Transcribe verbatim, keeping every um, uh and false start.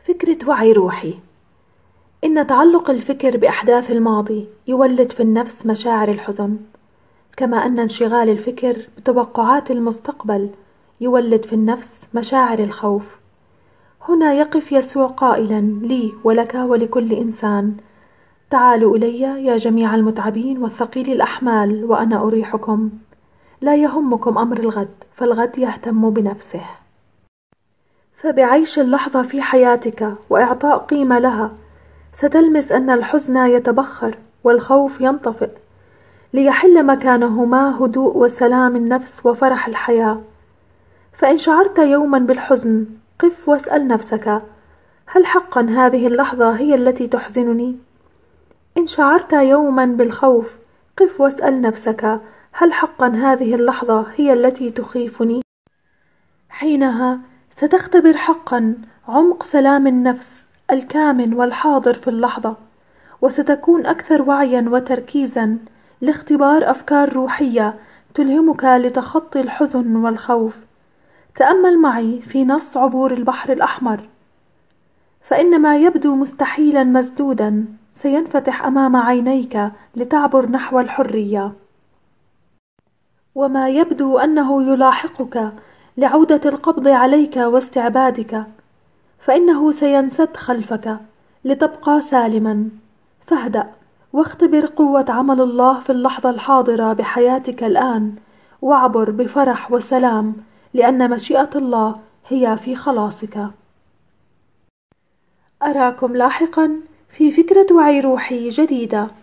فكرة وعي روحي. إن تعلق الفكر بأحداث الماضي يولد في النفس مشاعر الحزن، كما أن انشغال الفكر بتوقعات المستقبل يولد في النفس مشاعر الخوف. هنا يقف يسوع قائلا لي ولك ولكل إنسان: تعالوا إلي يا جميع المتعبين والثقيل الأحمال وأنا أريحكم. لا يهمكم أمر الغد، فالغد يهتم بنفسه. فبعيش اللحظة في حياتك وإعطاء قيمة لها ستلمس أن الحزن يتبخر والخوف ينطفئ، ليحل مكانهما هدوء وسلام النفس وفرح الحياة. فإن شعرت يوما بالحزن قف واسأل نفسك: هل حقا هذه اللحظة هي التي تحزنني؟ إن شعرت يوما بالخوف قف واسأل نفسك: هل حقا هذه اللحظة هي التي تخيفني؟ حينها ستختبر حقا عمق سلام النفس الكامن والحاضر في اللحظة، وستكون أكثر وعيا وتركيزا لاختبار أفكار روحية تلهمك لتخطي الحزن والخوف. تأمل معي في نص عبور البحر الأحمر: فإن ما يبدو مستحيلا مسدودا سينفتح أمام عينيك لتعبر نحو الحرية، وما يبدو أنه يلاحقك لعودة القبض عليك واستعبادك فإنه سينسد خلفك لتبقى سالما. فاهدأ واختبر قوة عمل الله في اللحظة الحاضرة بحياتك الآن، واعبر بفرح وسلام، لأن مشيئة الله هي في خلاصك. أراكم لاحقا في فكرة وعي روحي جديدة.